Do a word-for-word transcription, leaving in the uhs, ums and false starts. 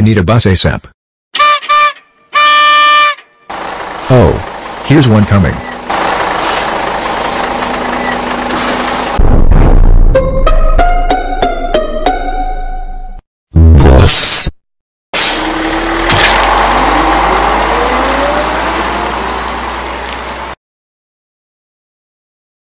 need a bus ASAP. Oh. Here's one coming.